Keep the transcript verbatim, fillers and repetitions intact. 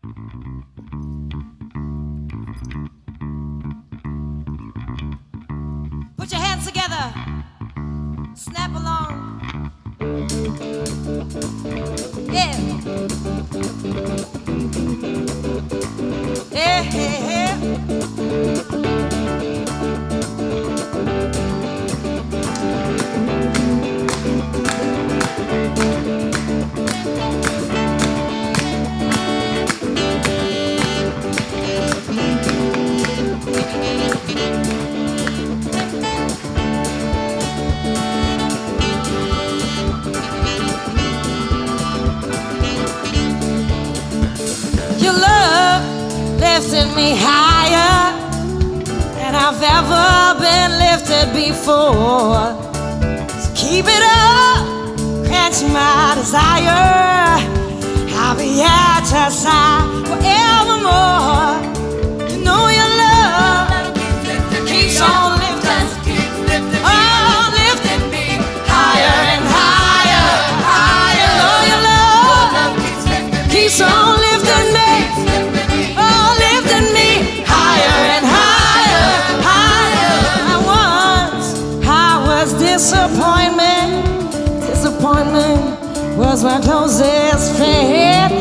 Put your hands together. Snap along. Yeah. Yeah, yeah, yeah. Your love lifted me higher than I've ever been lifted before. So keep it up, quench my desire. I'll be at your side forevermore. You know your love keeps on lifting, oh, lifting me higher and higher, higher. You know your love keeps on lifting me. Disappointment, disappointment was my closest friend.